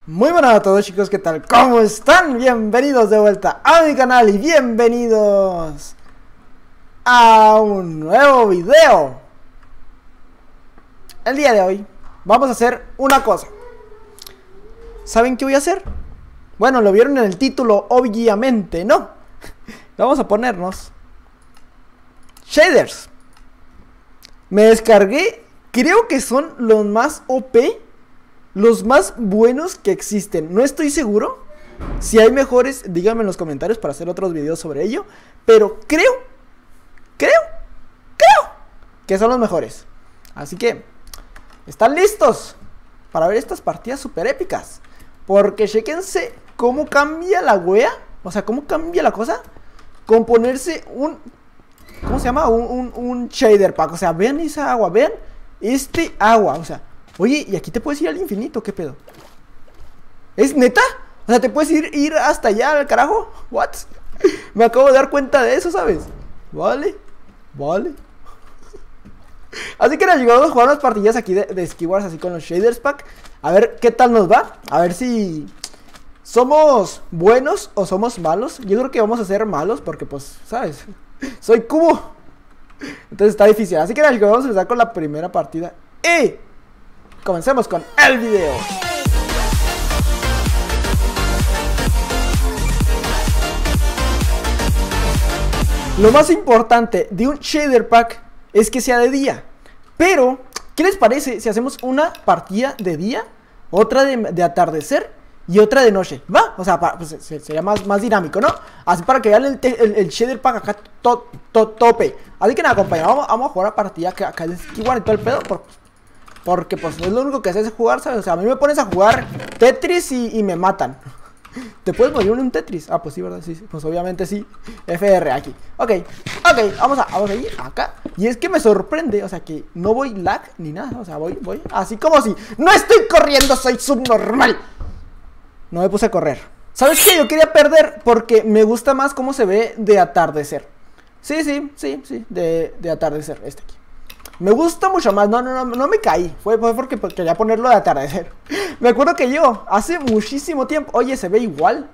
Muy buenas a todos, chicos, ¿qué tal? ¿Cómo están? Bienvenidos de vuelta a mi canal y bienvenidos a un nuevo video. El día de hoy vamos a hacer una cosa. ¿Saben qué voy a hacer? Bueno, lo vieron en el título, obviamente, ¿no? Vamos a ponernos shaders. Me descargué, creo que son los más OP, los más buenos que existen. No estoy seguro. Si hay mejores, díganme en los comentarios para hacer otros videos sobre ello. Pero creo que son los mejores. Así que, ¿están listos para ver estas partidas super épicas? Porque chéquense cómo cambia la wea. O sea, cómo cambia la cosa con ponerse un... ¿Cómo se llama? Un shader pack. O sea, vean esa agua, vean este agua. O sea, oye, ¿y aquí te puedes ir al infinito? ¿Qué pedo? ¿Es neta? O sea, ¿te puedes ir hasta allá al carajo? ¿What? Me acabo de dar cuenta de eso, ¿sabes? Vale. Así que nos llegamos a jugar unas partidas aquí de Skywars, así con los shaders pack. A ver qué tal nos va. A ver si somos buenos o somos malos. Yo creo que vamos a ser malos porque, pues, ¿sabes? Soy cubo. Entonces está difícil. Así que nos vamos a empezar con la primera partida. Y comencemos con el video. Lo más importante de un shader pack es que sea de día. Pero, ¿qué les parece si hacemos una partida de día, otra de atardecer y otra de noche? ¿Va? O sea, pues, sería más dinámico, ¿no? Así para que vean el shader pack acá tope. Así que nada, compañeros, vamos a jugar a partida acá de Skywars y todo el pedo. Porque pues es lo único que haces es jugar, ¿sabes? O sea, a mí me pones a jugar Tetris y me matan. ¿Te puedes morir en un Tetris? Ah, pues sí, ¿verdad? Sí, pues obviamente sí. FR aquí. Ok, vamos a ir acá. Y es que me sorprende, o sea, que no voy lag ni nada. O sea, voy así como si no estoy corriendo, soy subnormal. No me puse a correr. ¿Sabes qué? Yo quería perder porque me gusta más cómo se ve de atardecer. Sí, de atardecer, este aquí. Me gusta mucho más, no me caí. Fue porque quería ponerlo de atardecer. Me acuerdo que yo, hace muchísimo tiempo. Oye, se ve igual.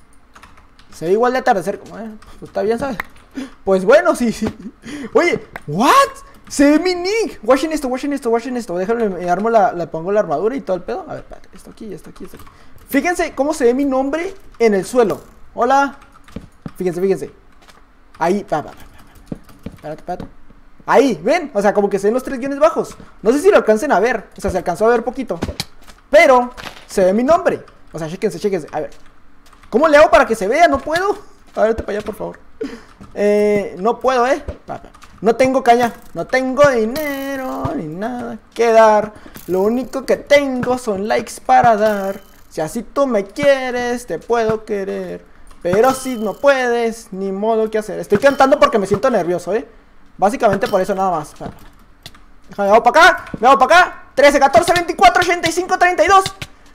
Se ve igual de atardecer. Pues está bien, ¿sabes? Pues bueno, sí. Oye, ¿what? Se ve mi nick. Watchen esto. Déjame, me armo le pongo la armadura y todo el pedo. A ver, espérate, esto aquí. Fíjense cómo se ve mi nombre en el suelo. Hola. Fíjense. Ahí, espérate. Ahí, ven, o sea, como que se ven los tres guiones bajos. No sé si lo alcancen a ver, o sea, se alcanzó a ver poquito. Pero, se ve mi nombre. O sea, chéquense, a ver. ¿Cómo le hago para que se vea? No puedo. A ver, vete para allá, por favor. No puedo, no tengo caña, no tengo dinero, ni nada que dar. Lo único que tengo son likes para dar. Si así tú me quieres, te puedo querer. Pero si no puedes, ni modo que hacer. Estoy cantando porque me siento nervioso, básicamente por eso nada más. Déjame, me hago para acá. 13, 14, 24, 85, 32.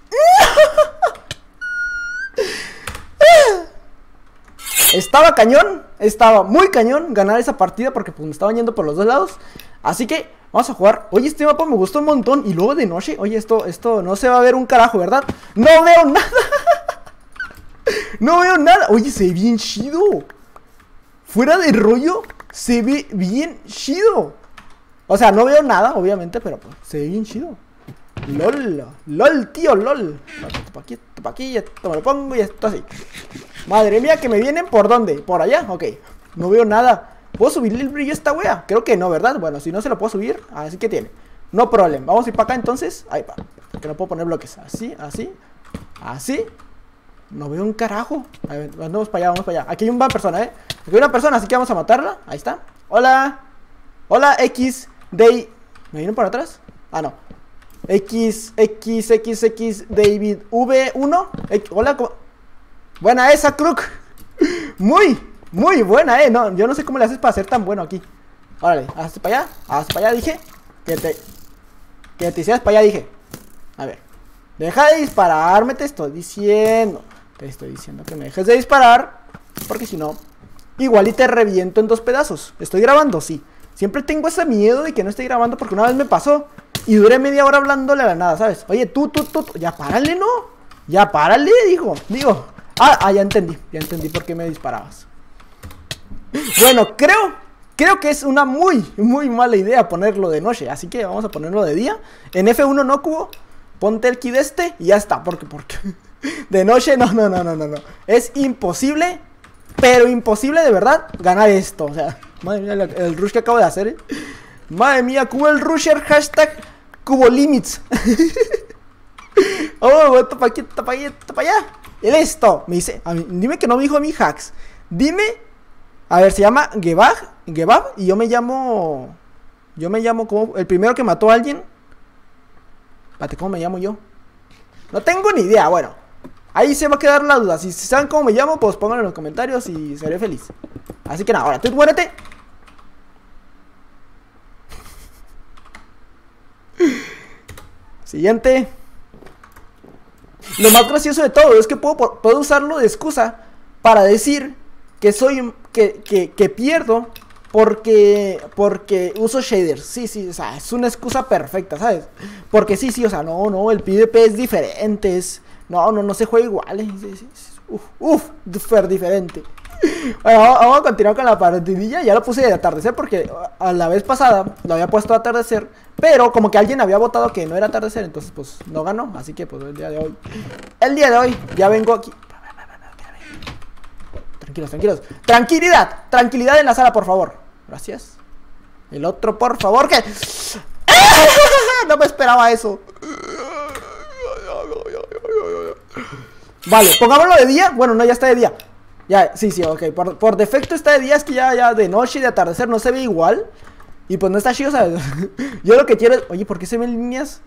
Estaba cañón. Estaba muy cañón ganar esa partida porque pues me estaban yendo por los dos lados. Así que vamos a jugar. Oye, este mapa me gustó un montón. Y luego de noche, oye, esto no se va a ver un carajo, ¿verdad? No veo nada. Oye, se ve bien chido. Fuera de rollo, se ve bien chido. O sea, no veo nada, obviamente, pero pues, se ve bien chido. LOL, tío, LOL. Esto pa' aquí, esto me lo pongo y esto así. Madre mía, que me vienen ¿por dónde? ¿Por allá? Ok, no veo nada. ¿Puedo subirle el brillo a esta wea? Creo que no, ¿verdad? Bueno, si no se lo puedo subir, así que tiene. No problema, vamos a ir para acá entonces. Ahí va, que no puedo poner bloques. Así. No veo un carajo. A ver, vamos para allá. Aquí hay una persona, Aquí hay una persona, así que vamos a matarla. Ahí está. Hola, X, Day. ¿Me vienen por atrás? Ah, no. X, David, V1. Hola, buena esa, Crook. Muy buena, No, yo no sé cómo le haces para ser tan bueno aquí. Órale, hazte para allá, dije. Que te hicieras para allá, dije. A ver. Deja de dispararme, te estoy diciendo. Que me dejes de disparar. Porque si no, igual y te reviento en dos pedazos. ¿Estoy grabando? Sí. Siempre tengo ese miedo de que no estoy grabando porque una vez me pasó y duré media hora hablándole a la nada, ¿sabes? Oye, tú, ya párale, ¿no? Ya, párale, digo. Ya entendí por qué me disparabas. Bueno, creo que es una muy mala idea ponerlo de noche. Así que vamos a ponerlo de día. En F1 no, Cubo. Ponte el kit este y ya está. Porque de noche, no. Es imposible, pero imposible de verdad ganar esto. O sea, madre mía, el rush que acabo de hacer, Madre mía, Cubo el rusher, hashtag Cubo Limits. Oh, para aquí, para allá. Y listo. Me dice, dime que no me dijo a mí hacks. Dime. A ver, se llama Gebab. Y yo me llamo como el primero que mató a alguien. Espérate, ¿cómo me llamo yo? No tengo ni idea, bueno. Ahí se va a quedar la duda. Si saben cómo me llamo, pues pónganlo en los comentarios y seré feliz. Así que nada, ahora tú muérete. Siguiente. Lo más gracioso de todo es que puedo usarlo de excusa para decir que soy que pierdo porque uso shaders. Sí, o sea, es una excusa perfecta, ¿sabes? Porque sí, o sea, no, el PvP es diferente, no se juega igual. Súper diferente. Bueno, vamos a continuar con la partidilla. Ya lo puse de atardecer porque a la vez pasada lo había puesto de atardecer, pero como que alguien había votado que no era atardecer, entonces pues no ganó. Así que pues el día de hoy ya vengo aquí. Tranquilos. Tranquilidad en la sala, por favor. Gracias. El otro, por favor, que no me esperaba eso. Vale, pongámoslo de día. Bueno, no, ya está de día. Ya, sí, ok. Por defecto está de día, es que ya de noche y de atardecer no se ve igual. Y pues no está chido, ¿sabes? Yo lo que quiero es... Oye, ¿por qué se ven líneas?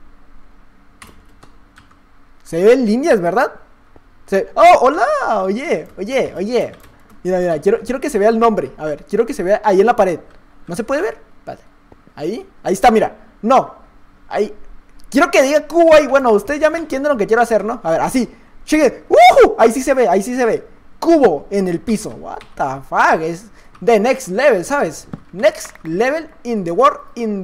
Se ven líneas, ¿verdad? ¡Oh, hola! Oye. Mira, quiero que se vea el nombre. A ver, quiero que se vea ahí en la pared. ¿No se puede ver? Vale. Ahí está, mira. No. Ahí. Quiero que diga Cubo ahí. Bueno, ustedes ya me entienden lo que quiero hacer, ¿no? A ver, así. Cheque. Ahí sí se ve. Cubo en el piso. What the fuck. Es the next level, ¿sabes? Next level in the world, in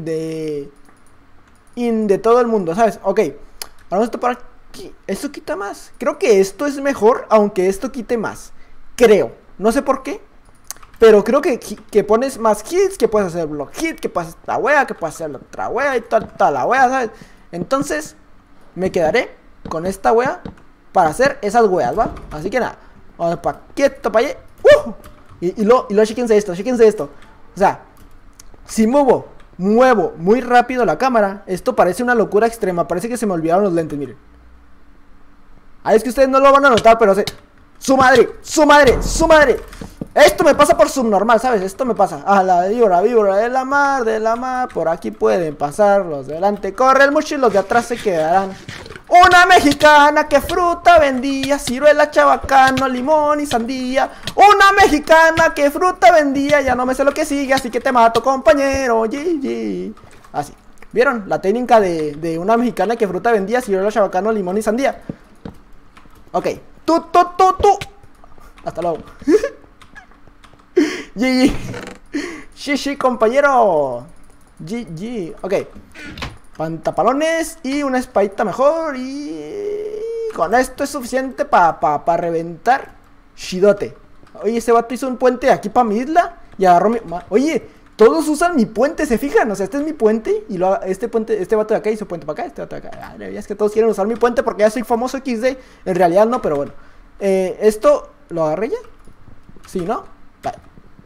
the todo el mundo, ¿sabes? Ok. Vamos a esto por aquí. Esto quita más. Creo que esto es mejor, aunque esto quite más. Creo. No sé por qué. Pero creo que pones más hits, que puedes hacer block hit, que puedes hacer esta wea, que puedes hacer la otra wea y toda la wea, ¿sabes? Entonces, me quedaré con esta wea para hacer esas weas, ¿va? Así que nada. Vamos para quieto, para allá. Y luego chéquense esto. O sea, si muevo muy rápido la cámara, esto parece una locura extrema. Parece que se me olvidaron los lentes, miren. Es que ustedes no lo van a notar, pero ¡su madre! Esto me pasa por subnormal, ¿sabes? Esto me pasa. La víbora de la mar. Por aquí pueden pasar los de delante. Corre el mucho y los de atrás se quedarán. Una mexicana que fruta vendía, ciruela, chabacano, limón y sandía. Una mexicana que fruta vendía, ya no me sé lo que sigue, así que te mato, compañero. GG. Así. ¿Vieron? La técnica de una mexicana que fruta vendía, ciruela, chabacano, limón y sandía. Ok. Tú. Hasta luego. GG. Sí, compañero. GG. Ok. Pantapalones y una espadita mejor. Y con esto es suficiente para reventar Shidote. Oye, ese vato hizo un puente aquí para mi isla y agarró mi... Oye, todos usan mi puente, ¿se fijan? O sea, este es mi puente y este vato de acá hizo puente para acá, este vato de acá. Es que todos quieren usar mi puente porque ya soy famoso XD. En realidad no, pero bueno. Esto, ¿lo agarré ya? Sí, ¿no? Vale.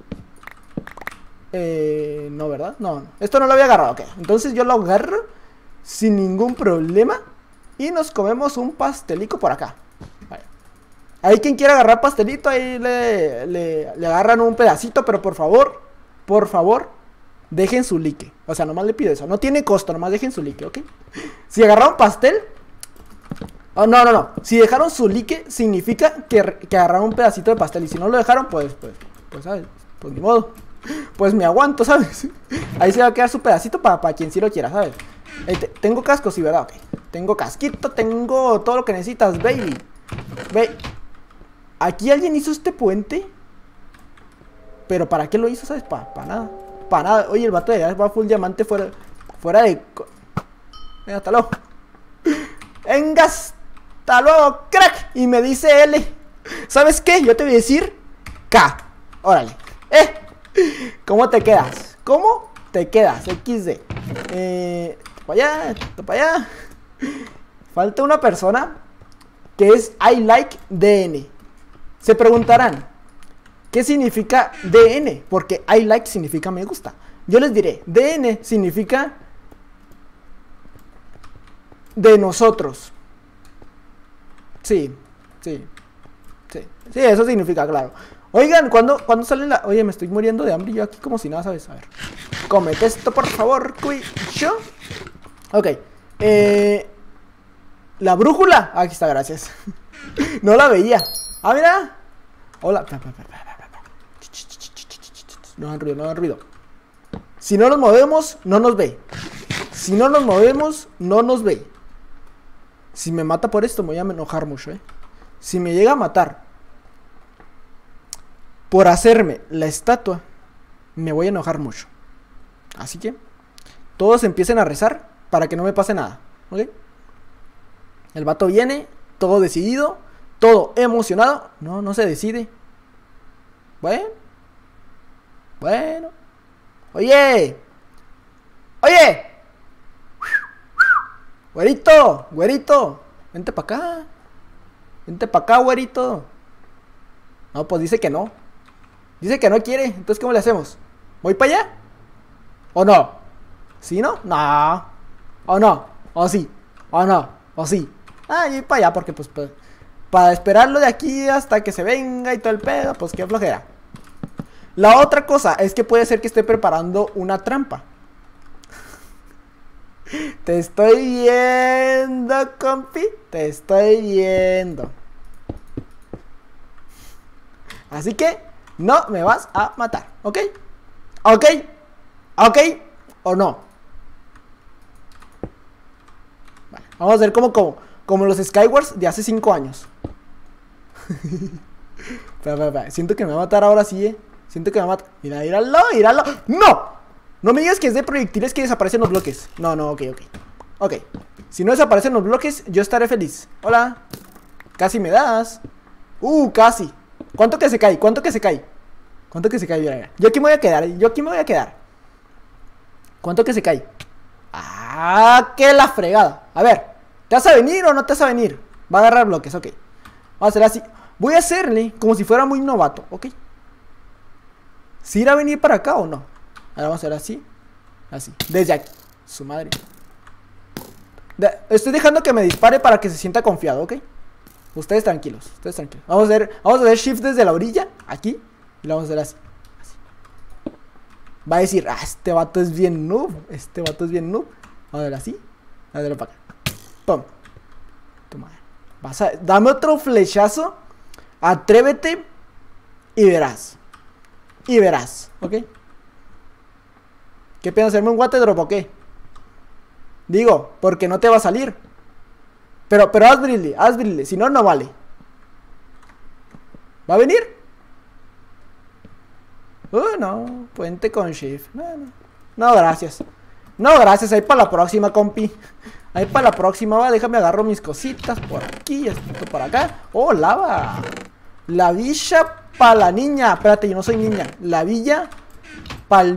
No, ¿verdad? No, esto no lo había agarrado, ok. Entonces yo lo agarro sin ningún problema y nos comemos un pastelico por acá. Vale. Ahí quien quiera agarrar pastelito, ahí le agarran un pedacito, pero por favor, dejen su like. O sea, nomás le pido eso, no tiene costo, nomás dejen su like, ¿ok? Si agarraron pastel... Oh, no. Si dejaron su like, significa que agarraron un pedacito de pastel. Y si no lo dejaron, pues, ¿sabes? Pues ni modo. Pues me aguanto, ¿sabes? Ahí se va a quedar su pedacito para quien sí lo quiera, ¿sabes? Tengo casco, sí, ¿verdad? Ok. Tengo casquito, tengo todo lo que necesitas, baby. Ve. Aquí alguien hizo este puente. Pero ¿para qué lo hizo, sabes? Para nada. Para nada. Oye, el vato de allá va full diamante fuera de... Venga, hasta luego. Venga, hasta hasta luego, crack. Y me dice L. ¿Sabes qué? Yo te voy a decir K. Órale. ¿Cómo te quedas? ¿Cómo te quedas? XD. Para allá, para allá. Falta una persona que es I like DN. Se preguntarán, ¿qué significa DN? Porque I like significa me gusta. Yo les diré, DN significa de nosotros. Sí, eso significa, claro. Oigan, ¿cuándo sale la...? Oye, me estoy muriendo de hambre y yo aquí como si nada, ¿sabes? A ver. Cómete esto, por favor, cuicho. Ok. La brújula. Aquí está, gracias. No la veía. Ah, mira. Hola. No hagan ruido, no hagan ruido. Si no nos movemos, no nos ve. Si no nos movemos, no nos ve. Si me mata por esto, me voy a enojar mucho, Si me llega a matar por hacerme la estatua, me voy a enojar mucho. Así que todos empiecen a rezar para que no me pase nada, ¿ok? El vato viene, todo decidido, todo emocionado. No se decide. Bueno. Oye. Güerito. Vente para acá. Güerito. No, pues dice que no. Dice que no quiere. Entonces, ¿cómo le hacemos? ¿Voy para allá? ¿O no? ¿Sí, no? No. ¿O no? ¿O sí? ¿O no? ¿O sí? Ah, yo voy para allá porque, pues, para esperarlo de aquí hasta que se venga y todo el pedo, pues, qué flojera. La otra cosa es que puede ser que esté preparando una trampa. Te estoy viendo, compi. Te estoy viendo. Así que no me vas a matar, ¿ok? ¿Ok? ¿O no? Vale, vamos a hacer como los Skywars de hace 5 años. Siento que me va a matar ahora sí, Siento que me va a matar. Míralo. ¡No! No me digas que es de proyectiles que desaparecen los bloques. No, ok. Si no desaparecen los bloques, yo estaré feliz. Hola. Casi me das. Casi. ¿Cuánto que se cae? Mira. Yo aquí me voy a quedar. ¿Cuánto que se cae? Ah, que la fregada. A ver, ¿te vas a venir o no te vas a venir? Va a agarrar bloques, ok. Vamos a hacer así. Voy a hacerle como si fuera muy novato, ok. ¿Si irá a venir para acá o no? Ahora vamos a hacer así. Así, desde aquí. Su madre. Estoy dejando que me dispare para que se sienta confiado, ok. Ustedes tranquilos. Vamos a hacer shift desde la orilla, aquí. Y lo vamos a hacer así. Va a decir, este vato es bien noob. Vamos a ver así. A ver para acá. Pum. Toma. Dame otro flechazo. Atrévete. Y verás. ¿Ok? ¿Qué piensas? ¿Hacerme un guate drop o qué? Digo, porque no te va a salir. Pero haz brilli. Si no, no vale. ¿Va a venir? No. Puente con shift. No, gracias. Ahí para la próxima, compi. Ahí para la próxima, va. Déjame agarro mis cositas por aquí. Esto por acá. Oh, lava. La villa para la niña. Espérate, yo no soy niña. La villa para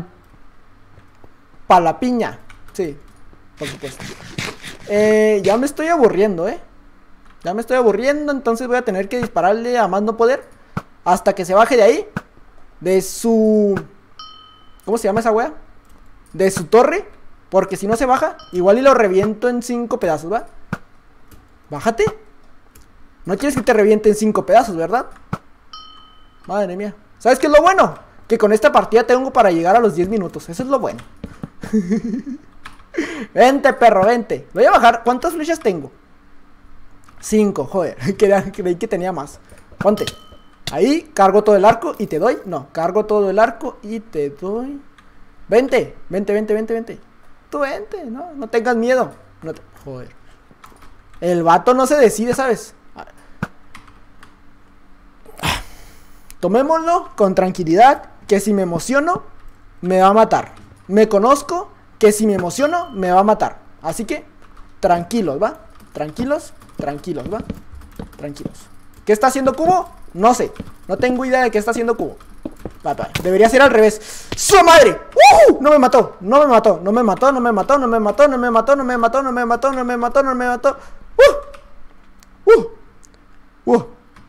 la piña. Sí, por supuesto. Ya me estoy aburriendo, entonces voy a tener que dispararle a más no poder hasta que se baje de ahí. De su... ¿Cómo se llama esa wea? De su torre. Porque si no se baja, igual y lo reviento en 5 pedazos, ¿va? Bájate. No quieres que te reviente en 5 pedazos, ¿verdad? Madre mía. ¿Sabes qué es lo bueno? Que con esta partida tengo para llegar a los 10 minutos. Eso es lo bueno. Vente, perro, vente. Voy a bajar. ¿Cuántas flechas tengo? 5, joder. Creí que tenía más. Ponte. Ahí, cargo todo el arco y te doy. No, cargo todo el arco y te doy. Vente. Tú vente, no tengas miedo. Joder. El vato no se decide, ¿sabes? Tomémoslo con tranquilidad. Que si me emociono, me va a matar. Me conozco que si me emociono, me va a matar. Así que, tranquilos, ¿va? Tranquilos. tranquilos, ¿va? Tranquilos. ¿Qué está haciendo Cubo? No sé. No tengo idea de qué está haciendo Cubo. Va. Debería ser al revés. ¡Su madre! No me mató. No me mató. No me mató. No me mató. No me mató. No me mató. No me mató. No me mató. No me mató. No me mató. Oh.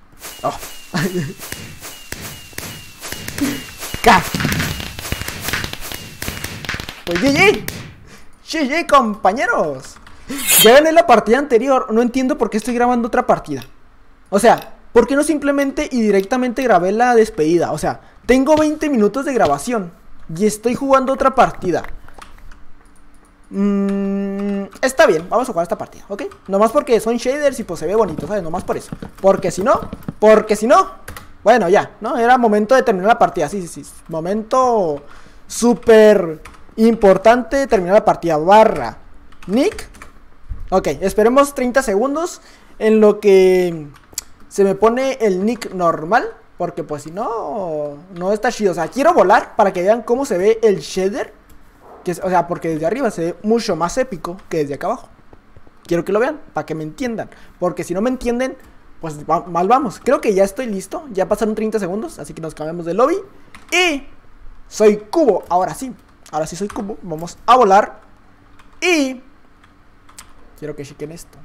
Pues GG, compañeros. Ya gané la partida anterior. No entiendo por qué estoy grabando otra partida. O sea, ¿por qué no simplemente y directamente grabé la despedida? O sea, tengo 20 minutos de grabación y estoy jugando otra partida. Está bien, vamos a jugar esta partida, ¿ok? Nomás porque son shaders y pues se ve bonito, ¿sabes? Nomás por eso. Porque si no, bueno, ya, ¿no? Era momento de terminar la partida, sí. Momento súper importante de terminar la partida. Barra Nick. Ok, esperemos 30 segundos en lo que se me pone el nick normal. Porque pues si no, no está chido. O sea, quiero volar para que vean cómo se ve el shader. O sea, porque desde arriba se ve mucho más épico que desde acá abajo. Quiero que lo vean, para que me entiendan. Porque si no me entienden, pues mal vamos. Creo que ya estoy listo, ya pasaron 30 segundos. Así que nos cambiamos de lobby. Y soy Cubo, ahora sí soy Cubo. Vamos a volar. Y quiero que chequen esto.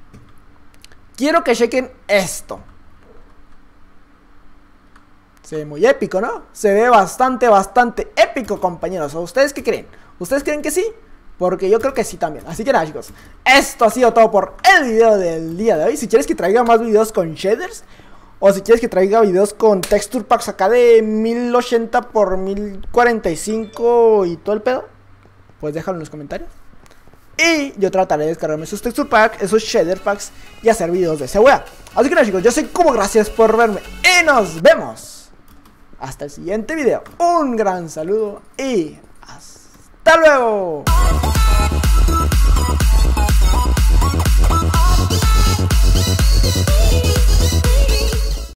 Se ve muy épico, ¿no? Se ve bastante épico, compañeros. ¿O ustedes qué creen? ¿Ustedes creen que sí? Porque yo creo que sí también. Así que nada, chicos, esto ha sido todo por el video del día de hoy. Si quieres que traiga más videos con shaders, o si quieres que traiga videos con texture packs acá de 1080 por 1045 y todo el pedo, pues déjalo en los comentarios. Y yo trataré de descargarme esos texture packs, esos shader packs, y hacer videos de esa wea. Así que nada, chicos, yo soy Cubo, gracias por verme y nos vemos hasta el siguiente video. Un gran saludo y hasta luego.